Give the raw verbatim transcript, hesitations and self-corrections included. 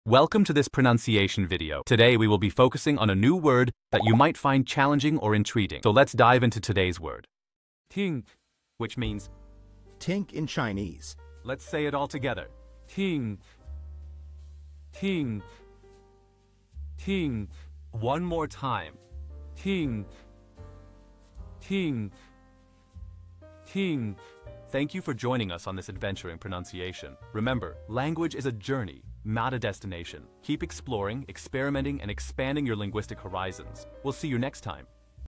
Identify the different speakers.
Speaker 1: Welcome to this pronunciation video. Today we will be focusing on a new word that you might find challenging or intriguing. So let's dive into today's word. Tinke, which means
Speaker 2: Tink in Chinese.
Speaker 1: let's say it all together. Tinke. Tinke. Tinke. One more time. Tinke. Tinke. Tinke. Thank you for joining us on this adventure in pronunciation. Remember, language is a journey, not a destination. Keep exploring, experimenting, and expanding your linguistic horizons. We'll see you next time.